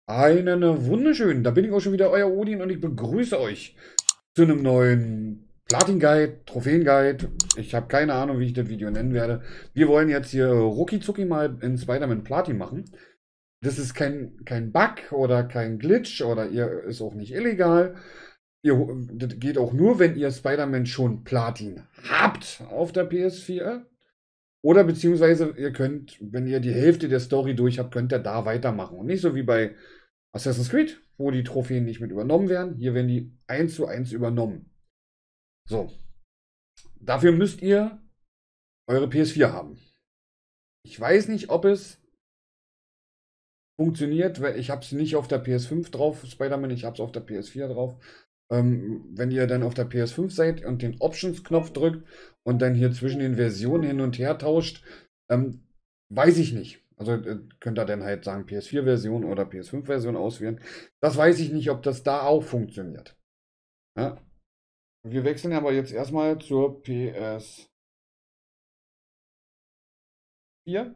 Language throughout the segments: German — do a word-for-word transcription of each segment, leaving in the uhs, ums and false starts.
Einen wunderschönen, da bin ich auch schon wieder, euer Odin, und ich begrüße euch zu einem neuen Platin-Guide, Trophäen-Guide. Ich habe keine Ahnung, wie ich das Video nennen werde. Wir wollen jetzt hier rucki-zucki mal in Spider-Man Platin machen. Das ist kein, kein Bug oder kein Glitch oder ihr ist auch nicht illegal. Ihr, das geht auch nur, wenn ihr Spider-Man schon Platin habt auf der P S vier. Oder beziehungsweise ihr könnt, wenn ihr die Hälfte der Story durch habt, könnt ihr da weitermachen. Und nicht so wie bei Assassin's Creed, wo die Trophäen nicht mit übernommen werden. Hier werden die eins zu eins übernommen. So. Dafür müsst ihr eure P S vier haben. Ich weiß nicht, ob es funktioniert, weil ich habe es nicht auf der P S fünf drauf, Spider-Man, ich habe es auf der P S vier drauf. Ähm, wenn ihr dann auf der P S fünf seid und den Options-Knopf drückt und dann hier zwischen den Versionen hin und her tauscht, ähm, weiß ich nicht. Also äh, könnt ihr dann halt sagen P S vier-Version oder P S fünf-Version auswählen. Das weiß ich nicht, ob das da auch funktioniert. Ja? Wir wechseln aber jetzt erstmal zur P S vier.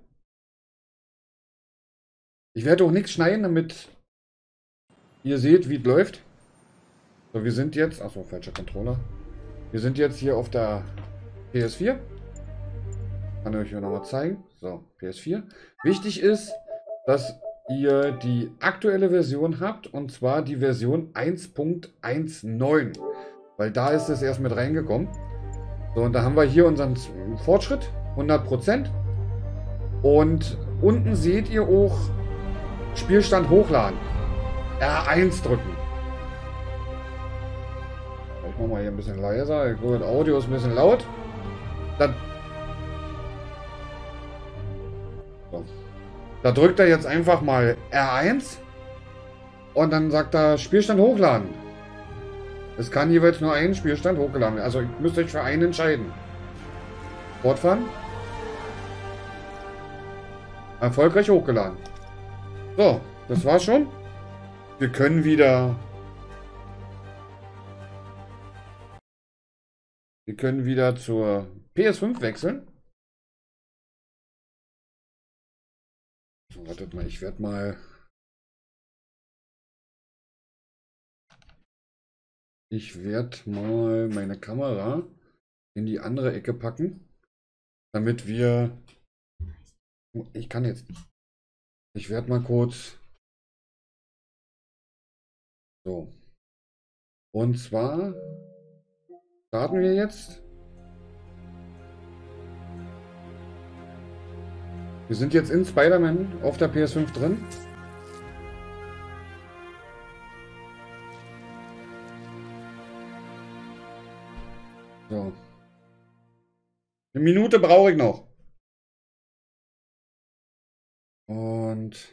Ich werde auch nichts schneiden, damit ihr seht, wie es läuft. So, wir sind jetzt, achso, falscher Controller. Wir sind jetzt hier auf der P S vier. Kann ich euch hier nochmal zeigen. So, P S vier. Wichtig ist, dass ihr die aktuelle Version habt, und zwar die Version eins Punkt neunzehn. Weil da ist es erst mit reingekommen. So, und da haben wir hier unseren Fortschritt, hundert Prozent. Und unten seht ihr auch Spielstand hochladen. R eins drücken. Ich mache mal hier ein bisschen leiser. Gut, Audio ist ein bisschen laut. Dann so. Da drückt er jetzt einfach mal R eins und dann sagt er Spielstand hochladen. Es kann jeweils nur ein Spielstand hochgeladen werden. Also ihr müsst euch für einen entscheiden. Fortfahren. Erfolgreich hochgeladen. So, das war's schon. Wir können wieder... Wir können wieder zur P S fünf wechseln. So, wartet mal, ich werde mal... Ich werde mal meine Kamera in die andere Ecke packen, damit wir... Ich kann jetzt nicht. Ich werde mal kurz... So. Und zwar starten wir jetzt. Wir sind jetzt in Spider-Man auf der P S fünf drin. So. Eine Minute brauche ich noch. Und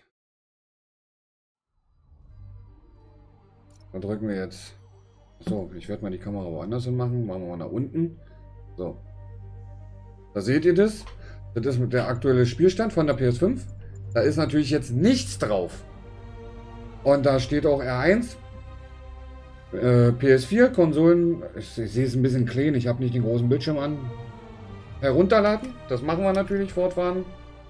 da drücken wir jetzt. So, ich werde mal die Kamera woanders hin machen. Machen wir mal nach unten. So. Da seht ihr das. Das ist mit der aktuelle Spielstand von der P S fünf. Da ist natürlich jetzt nichts drauf. Und da steht auch R eins. Äh, P S vier, Konsolen. Ich, ich sehe es ein bisschen klein. Ich habe nicht den großen Bildschirm an. Herunterladen. Das machen wir natürlich fortfahren.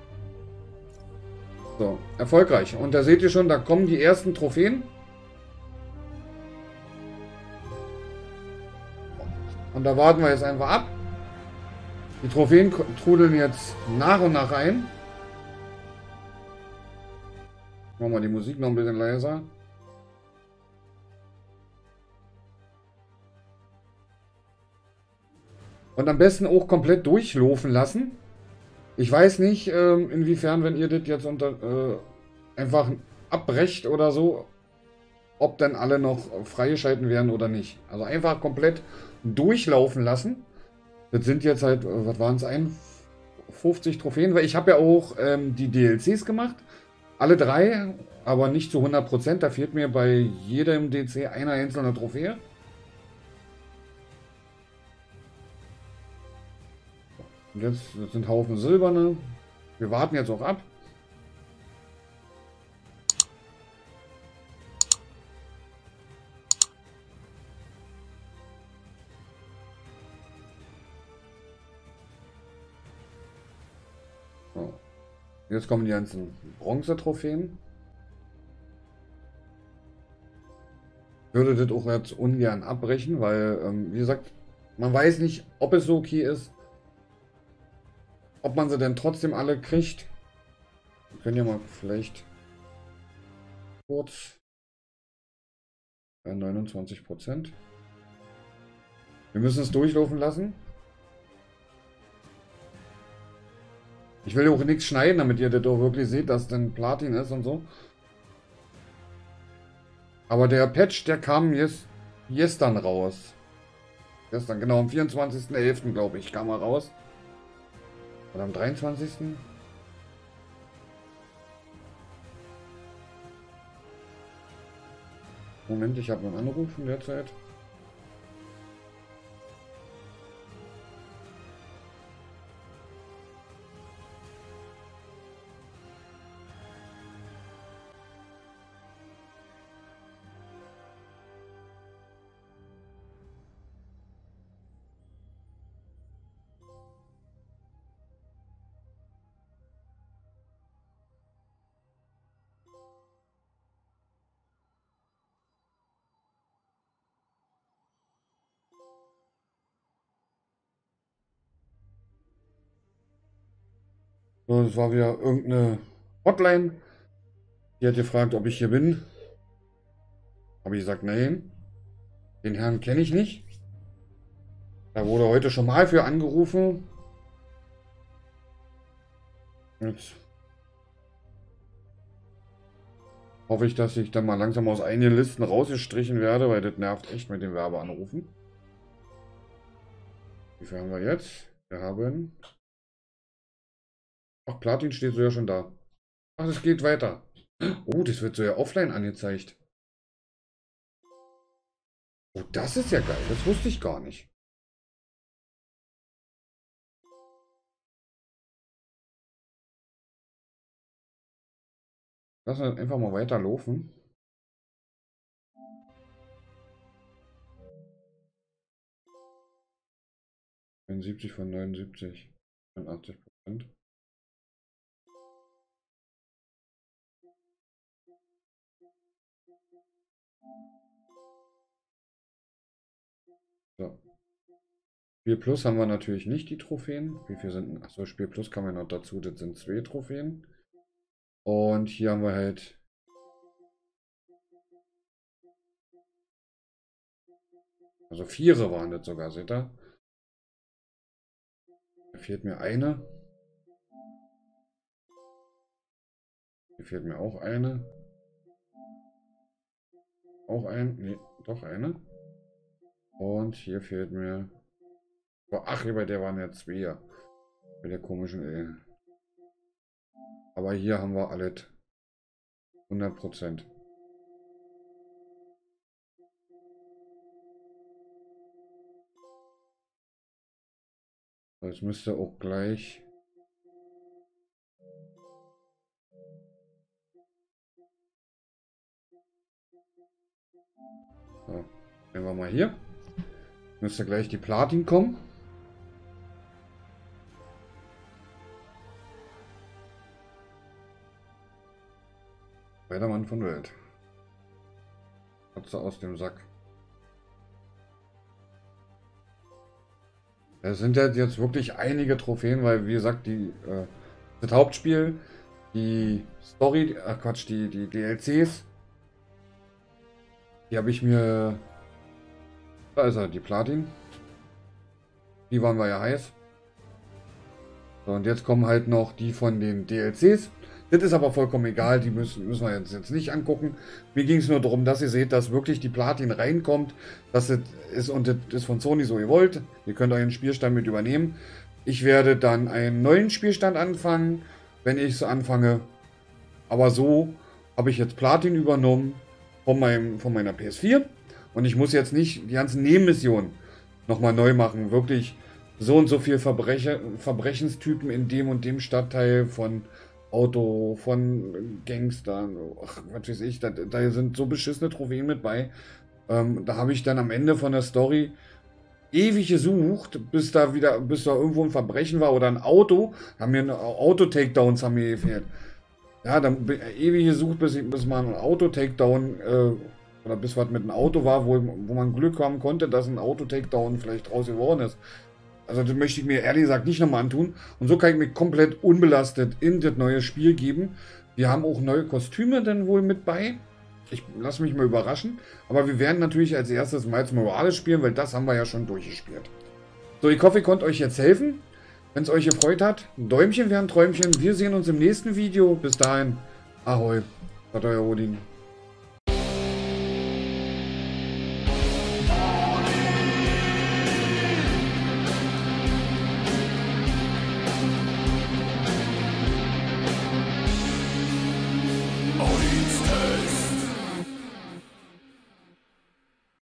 So, erfolgreich. Und da seht ihr schon, da kommen die ersten Trophäen. Und da warten wir jetzt einfach ab. Die Trophäen trudeln jetzt nach und nach ein. Machen wir die Musik noch ein bisschen leiser. Und am besten auch komplett durchlaufen lassen. Ich weiß nicht, ähm, inwiefern, wenn ihr das jetzt unter, äh, einfach abbrecht oder so, ob dann alle noch freigeschalten werden oder nicht. Also einfach komplett durchlaufen lassen. Das sind jetzt halt, was waren es, einundfünfzig Trophäen, weil ich habe ja auch ähm, die D L Cs gemacht. Alle drei, aber nicht zu hundert Prozent. Da fehlt mir bei jedem D L C eine einzelne Trophäe. Und jetzt das sind Haufen silberne. Wir warten jetzt auch ab. So. Jetzt kommen die ganzen Bronze-Trophäen. würde das auch jetzt ungern abbrechen, weil, ähm, wie gesagt, man weiß nicht, ob es so okay ist, ob man sie denn trotzdem alle kriegt. Wir können ja mal vielleicht kurz bei neunundzwanzig Prozent. Wir müssen es durchlaufen lassen. Ich will auch nichts schneiden, damit ihr das auch wirklich seht, dass dann Platin ist und so. Aber der Patch, der kam jetzt gestern raus. Gestern, genau, am vierundzwanzigsten elften glaube ich, kam er raus. Oder am dreiundzwanzigsten Moment, ich habe einen Anruf in der Zeit. So, das war wieder irgendeine Hotline. Die hat gefragt, ob ich hier bin. Habe ich gesagt, nein. Den Herrn kenne ich nicht. Da wurde heute schon mal für angerufen. Jetzt hoffe ich, dass ich dann mal langsam aus einigen Listen rausgestrichen werde, weil das nervt echt mit den Werbeanrufen. Wie viel haben wir jetzt? Wir haben... Ach, Platin steht so ja schon da. Ach, es geht weiter. Oh, das wird so ja offline angezeigt. Oh, das ist ja geil. Das wusste ich gar nicht. Lass uns einfach mal weiterlaufen. neunundsiebzig von neunundsiebzig. achtzig Prozent. So. Spiel Plus haben wir natürlich nicht die Trophäen. Wie viel sind? Achso, Spiel Plus kann man noch dazu. Das sind zwei Trophäen. Und hier haben wir halt also viere waren das sogar, seht ihr? Da fehlt mir eine. Hier fehlt mir auch eine. Auch ein. Nee, doch eine. Und hier fehlt mir. Ach, bei der waren ja zwei. Bei der komischen. Ey. Aber hier haben wir alles hundert Prozent. Das müsste auch gleich. So, nehmen wir mal hier. Müsste gleich die Platin kommen. Weiter Mann von Welt. Katze aus dem Sack. Es sind jetzt wirklich einige Trophäen, weil wie gesagt, die, äh, das Hauptspiel, die Story, ach Quatsch, die, die D L Cs, die habe ich mir, da ist er, die Platin. Die waren wir ja heiß. So, und jetzt kommen halt noch die von den D L Cs. Das ist aber vollkommen egal, die müssen, müssen wir jetzt, jetzt nicht angucken. Mir ging es nur darum, dass ihr seht, dass wirklich die Platin reinkommt. Das ist und das ist von Sony so gewollt. Ihr könnt euren Spielstand mit übernehmen. Ich werde dann einen neuen Spielstand anfangen, wenn ich es anfange. Aber so habe ich jetzt Platin übernommen von, meinem, von meiner P S vier. Und ich muss jetzt nicht die ganzen Nebenmissionen nochmal neu machen. Wirklich so und so viel Verbrecher, Verbrechenstypen in dem und dem Stadtteil von Auto, von Gangstern, ach, was weiß ich, da, da sind so beschissene Trophäen mit bei. Ähm, da habe ich dann am Ende von der Story ewig gesucht, bis da wieder, bis da irgendwo ein Verbrechen war oder ein Auto, haben mir Auto-Takedowns haben mir gefehlt. Ja, dann ewig gesucht, bis, ich, bis mal ein Auto-Takedown äh, oder bis was mit einem Auto war, wo, wo man Glück haben konnte, dass ein Auto-Takedown vielleicht raus geworden ist. Also das möchte ich mir ehrlich gesagt nicht nochmal antun. Und so kann ich mich komplett unbelastet in das neue Spiel geben. Wir haben auch neue Kostüme dann wohl mit bei. Ich lasse mich mal überraschen. Aber wir werden natürlich als erstes Miles Morales spielen, weil das haben wir ja schon durchgespielt. So, ich hoffe, ich konnte euch jetzt helfen. Wenn es euch gefreut hat, ein Däumchen wäre ein Träumchen. Wir sehen uns im nächsten Video. Bis dahin, ahoi, sagt euer Odin. Odin's Tales.